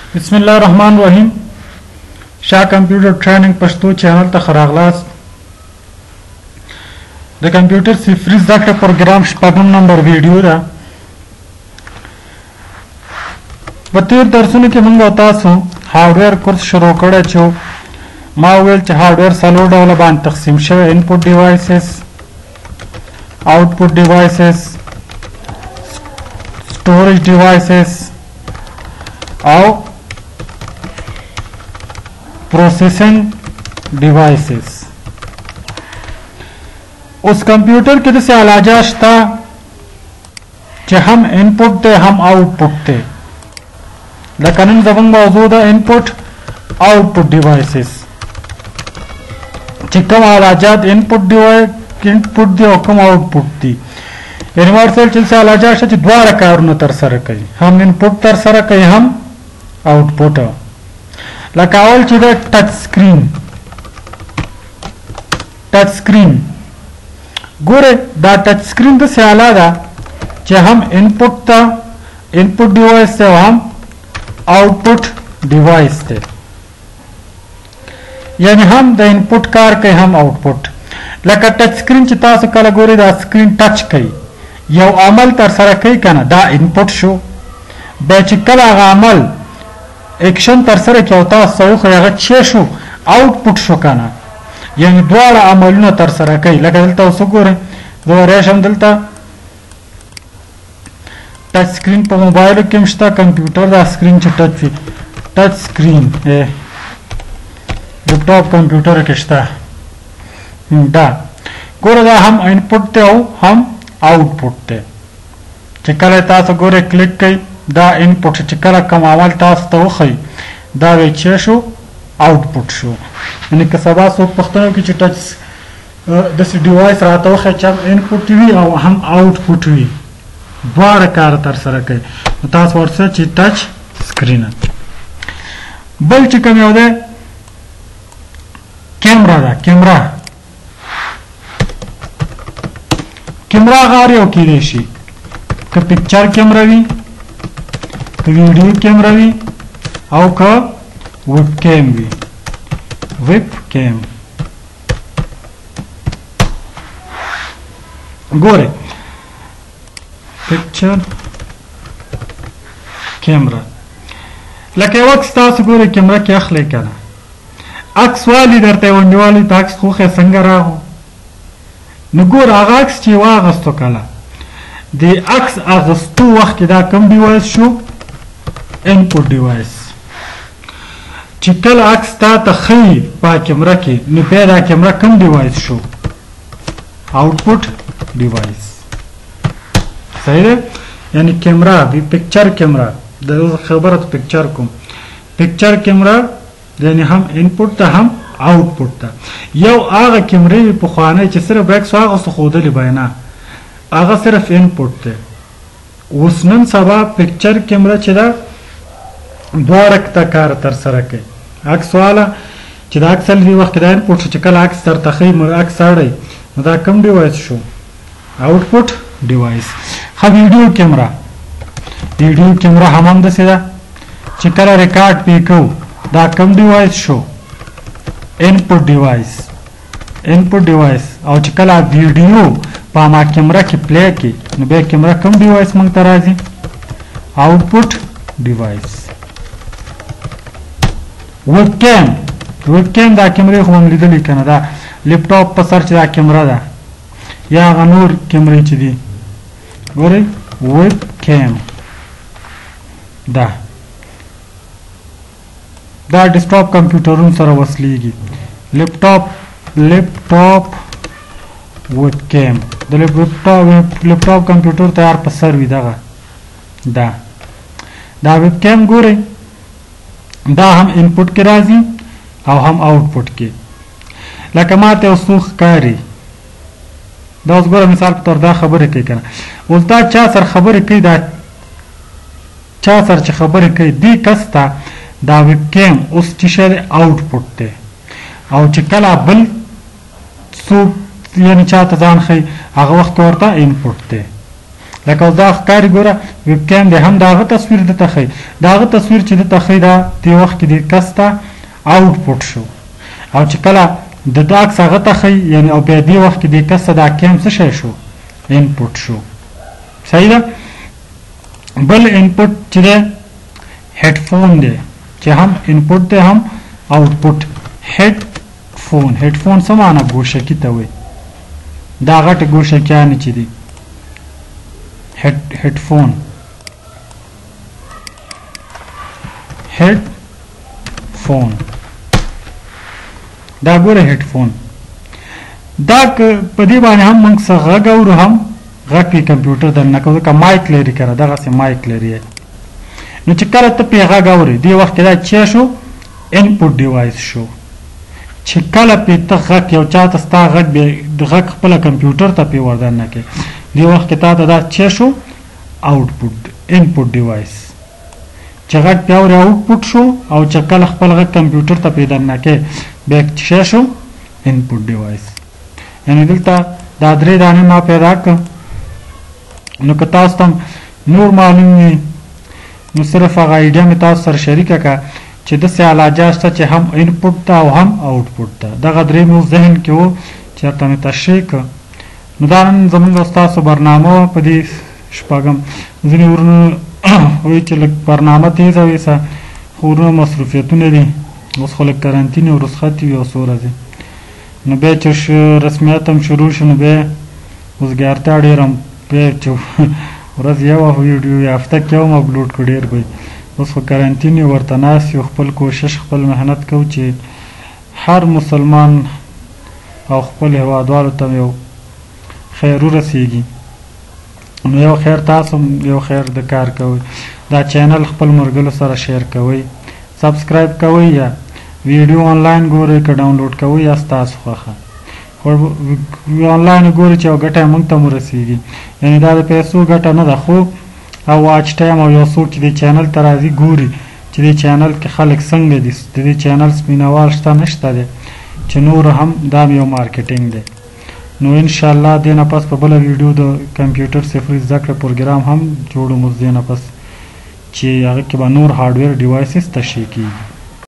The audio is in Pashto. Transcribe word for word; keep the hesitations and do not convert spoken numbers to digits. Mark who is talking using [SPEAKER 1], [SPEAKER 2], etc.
[SPEAKER 1] بسم الله الرحمن الرحیم. شاه کمپیوټر ټریننګ پښتو چینل ته راغلاست. د کمپیوټر صفري زده کړه پروګرام شپږم نمبر ویډیو ده. په تیر درسونو کې موږ تاسو هارډویر کورس شروع کړی چې ما ویل چې هارډویر څلور ډوله باندې تقسیم شوی: انپوټ ډیوایسز، آوټپوټ ډیوایسز، سټوریج ډیوایسز او processing devices. उस कंप्यूटर के जैसे आलाजाश था कि हम इनपुट थे हम आउटपुट थे, लेकिन इन जबंग मौजूद है इनपुट आउटपुट डिवाइसेस चिकम आलाजात इनपुट डिवाइस इनपुट दी और कम आउटपुट दी यूनिवर्सल चल से आलाजाश है द्वारा कारणों तरसर कई हम इनपुट तरसर कई हम आउटपुट लकावल चीज़ टच स्क्रीन टच स्क्रीन गोरे दा टच स्क्रीन तो से आलादा जे हम इनपुट था इनपुट डिवाइस से हम आउटपुट डिवाइस थे, यानी हम द इनपुट कार के हम आउटपुट लका टच स्क्रीन चिता से कल गोरे दा स्क्रीन टच कई यो अमल तर सर कई कना दा इनपुट शो बेचिकल आगा अमल एक्शन तरसरे क्या होता है सौ खयागत छे शो आउटपुट शो काना, यानी द्वारा अमलना तरसरा कई लगा दलता उसको गोरे दो रेशम दलता टच स्क्रीन पर मोबाइल के मिश्ता कंप्यूटर दा स्क्रीन च टच भी टच स्क्रीन ए लैपटॉप कंप्यूटर के मिश्ता दा गोरे दा हम इनपुट ते हो हम आउटपुट ते चिकले तास गोरे क्लिक कई दा इनपुट चिकला कम अमल तास तो खई दा वेचे शो आउटपुट शो, यानी कि सबा सो पख्तनों की टच दस डिवाइस रहता हो खैचम इनपुट भी और हम आउटपुट भी द्वार कार तरसर कई तास वर्ष ची टच स्क्रीन बल चिकम योदे कैमरा दा कैमरा कैमरा गारियों की देशी का पिक्चर कैमरा भी वीडियो कैमरा भी और का वेब कैम भी वेब कैम गोरे पिक्चर कैमरा लके वक्त तास गोरे कैमरा क्या खले करना अक्स वाली दरते वंडी वाली ताक्स खोखे संगरा हो नगोर आगाक्स चीवा अगस्तो कला दे अक्स अगस्तु वक्त दा कम डिवाइस शो इनपुट डिवाइस चिकल अक्स ता तखी पा कैमरा के निपेदा कैमरा कम डिवाइस शो आउटपुट डिवाइस सही है, यानी कैमरा भी पिक्चर कैमरा खबर पिक्चर को पिक्चर कैमरा यानी हम इनपुट था हम आउटपुट था यो आगा कैमरे भी पुखाने सिर्फ बैक स्वागत खुदली बना आगा सिर्फ इनपुट थे उसनन सबा पिक्चर कैमरा चिदा द्वारक तकार तरसर के अक्स वाला चिदा अक्सर भी वक्त दा इनपुट चिकल अक्स तर तखी मर अक्स आड़े मदा कम डिवाइस शो आउटपुट डिवाइस हा वीडियो कैमरा वीडियो कैमरा हम दसे दा चिकल रिकॉर्ड पे को दा कम डिवाइस शो इनपुट डिवाइस इनपुट डिवाइस और चिकल वीडियो पामा कैमरा की प्ले की बे कैमरा कम डिवाइस मंगता राजी आउटपुट डिवाइस वेबकैम वेबकैम दा कैमरे को हम लिदली कना दा लैपटॉप पर सर्च दा कैमरा दा या गनूर कैमरे च दी गोरे वेबकैम दा दा डेस्कटॉप कंप्यूटरों सर वसलीगी लैपटॉप लैपटॉप वेबकैम द लैपटॉप लैपटॉप कंप्यूटर तैयार पर सर भी दा दा दा वेबकैम गोरे दा हम इनपुट के राजी और हम आउटपुट के लकमाते उसुख कारी दा उस गोरा मिसाल के तौर दा खबर है करना उस दा चा सर खबर है दा चा सर च खबर है दी कस्ता दा वेबकैम उस चिशे आउटपुट ते और चिकला बल सू यानी चा तजान खई आग वक्त औरता इनपुट ते لکه اوس دا ښکاري ګوره ویب کیم دی هم د هغه تصویر دته ښیي د هغه تصویر چې دته ښیي دا دې وخت کې دې کس ته آوټپوټ شو او چې کله د دا عکس هغه ته ښیي یعنی او بیا دې وخت کې دې کس ته دا کیم څه شی شو انپوټ شو صحیح ده بل انپوټ چې دی هیډفون دی چې هم انپوټ دی هم آوټپوټ هیډفون هیډفون څه معنی ګوشکي ته وایي دا غټ ګوشکیانې چې دي هیډفون هیډفون دا ګوره هیډفون دا په دې باندې هم موږ څه غږ اورو هم غږ پې کمپیوټر درنه کوو ځکه مایک لري که نه دغسې مایک لري نو چې کله ته پې غږ اورې دې وخت کې دا چی شو انپوټ ډیوایس شو چې کله پې ته غږ یو چا ته ستا غږ د غږ خپله کمپیوټر ته پې وردننه کوې دې وخت کې تا ته دا چی شو آوټپوټ انپوټ ډیوایس چې غږ پې اورې آوټپوټ شو او چې کله خپل غږ کمپیوټر ته پې درنه کوې بیا چی شو انپوټ ډیوایس یعنې دلته دا درې دانې ما پیدا کړه نو که تاسو ته نور معلوم وي نو صرف هغه ایډیا مې تاسو سره شریکه کړه چې داسې علاجه شته چې هم انپوټ ده او هم آوټپوټ ده دغه درې مې اوس ذهن کې وو چېرته مې تشریح کړه نو دا نن زموږ او ستاسو برنامه وه په دې شپږم ځینې ورونه وایي چې لږ برنامه تیزه وي څه خو ورونه مصروفیتونه دي اوس خو لږ کرنتین او رخصت وي یو څو ورځې نو بیا چې رسمیت هم شروع شو نو بیا وزګارتیا ډېره بیا چې ورځ یوه ویډیو یا هفته کې هم اپلوډ کړو ډېر به اوس خو کرنتین یو ورته ناست یو خپل کوشش خپل محنت کوو چې هر مسلمان او خپل هېوادوالو ته یو خیر ورسیږي نو یو خیر تاسو یو خیر د کار کوئ دا چینل خپل ملګرو سره شیر کوئ سبسکرایب کوئ یا ویډیو آنلاین ګورئ که ډاونلوډ کوئ یا ستاسو خوښه خو آنلاین ګورئ چې یو ګټه یې موږ ته مو رسیږي یعنې دا د پیسو ګټه نه ده خو او واچ ټایم او یو څوک چې دې چینل ته راځي ګوري چې دې چینل کې خلک څنګه دي د دې چینل سپینوال شته نشته دی چې نور هم دا یو مارکیټینګ دی نو انشاءالله دې نه پس په بله ویډیو د کمپیوټر صفري زده کړه پروګرام هم جوړوم اوس دې نه پس چې هغه کې به نور هارډویر ډیوایسز تشریح کېږي